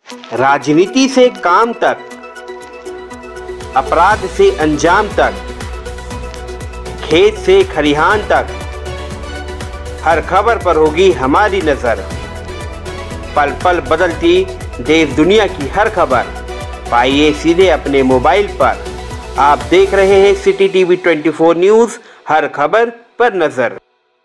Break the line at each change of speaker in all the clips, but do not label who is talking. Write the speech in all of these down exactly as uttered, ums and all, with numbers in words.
राजनीति से काम तक, अपराध से अंजाम तक, खेत से खरिहान तक, हर खबर पर होगी हमारी नजर। पल पल बदलती देश दुनिया की हर खबर पाइए सीधे अपने मोबाइल पर। आप देख रहे हैं सिटी टीवी चौबीस न्यूज, हर खबर पर नजर।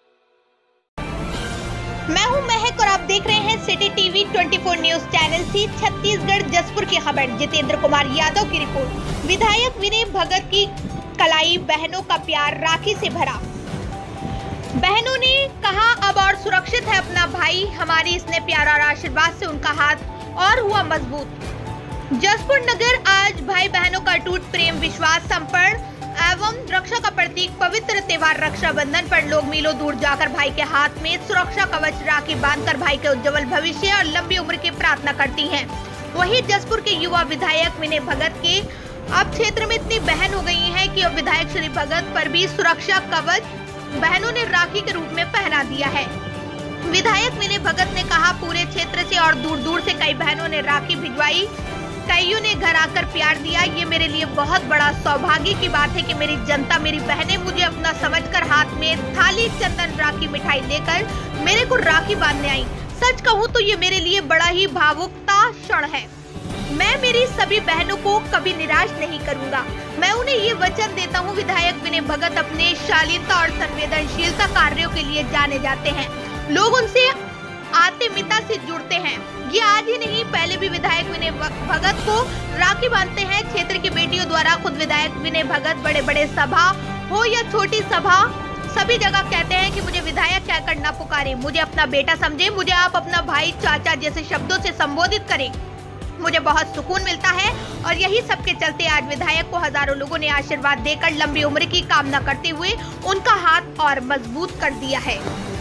मैं हूं महक और आप देख रहे हैं सिटी टीवी चौबीस न्यूज चैनल से छत्तीसगढ़ जसपुर की खबर। जितेंद्र कुमार यादव की रिपोर्ट। विधायक विनय भगत की कलाई, बहनों का प्यार राखी से भरा। बहनों ने कहा अब और सुरक्षित है अपना भाई, हमारी इसने प्यार और आशीर्वाद से उनका हाथ और हुआ मजबूत। जसपुर नगर आज भाई बहनों का अटूट प्रेम, विश्वास, समर्पण एवं रक्षा का प्रतीक पवित्र त्योहार रक्षाबंधन पर लोग मीलों दूर जाकर भाई के हाथ में सुरक्षा कवच राखी बांधकर भाई के उज्जवल भविष्य और लंबी उम्र की प्रार्थना करती हैं। वहीं जसपुर के युवा विधायक विनय भगत के अब क्षेत्र में इतनी बहन हो गई हैं कि अब विधायक श्री भगत पर भी सुरक्षा कवच बहनों ने राखी के रूप में पहना दिया है। विधायक विनय भगत ने कहा, पूरे क्षेत्र से और दूर दूर से कई बहनों ने राखी भिजवाई, कईयों ने घर आकर प्यार दिया। ये मेरे लिए बहुत बड़ा सौभाग्य की बात है कि मेरी जनता, मेरी बहनें मुझे अपना समझकर हाथ में थाली, चंदन, राखी, मिठाई लेकर मेरे को राखी बांधने आई। सच कहूँ तो ये मेरे लिए बड़ा ही भावुकता क्षण है। मैं मेरी सभी बहनों को कभी निराश नहीं करूंगा। मैं उन्हें ये वचन देता हूँ। विधायक विनय भगत अपने शालीनता और संवेदनशीलता कार्यों के लिए जाने जाते हैं। लोग उनसे आत्मीयता से जुड़ते हैं। ये आज ही नहीं, पहले भी विधायक विनय भगत को राखी बांधते हैं। क्षेत्र की बेटियों द्वारा खुद विधायक विनय भगत बड़े बड़े सभा हो या छोटी सभा, सभी जगह कहते हैं कि मुझे विधायक कहकर न पुकारे, मुझे अपना बेटा समझे, मुझे आप अपना भाई, चाचा जैसे शब्दों से संबोधित करें। मुझे बहुत सुकून मिलता है और यही सबके चलते आज विधायक को हजारों लोगों ने आशीर्वाद देकर लंबी उम्र की कामना करते हुए उनका हाथ और मजबूत कर दिया है।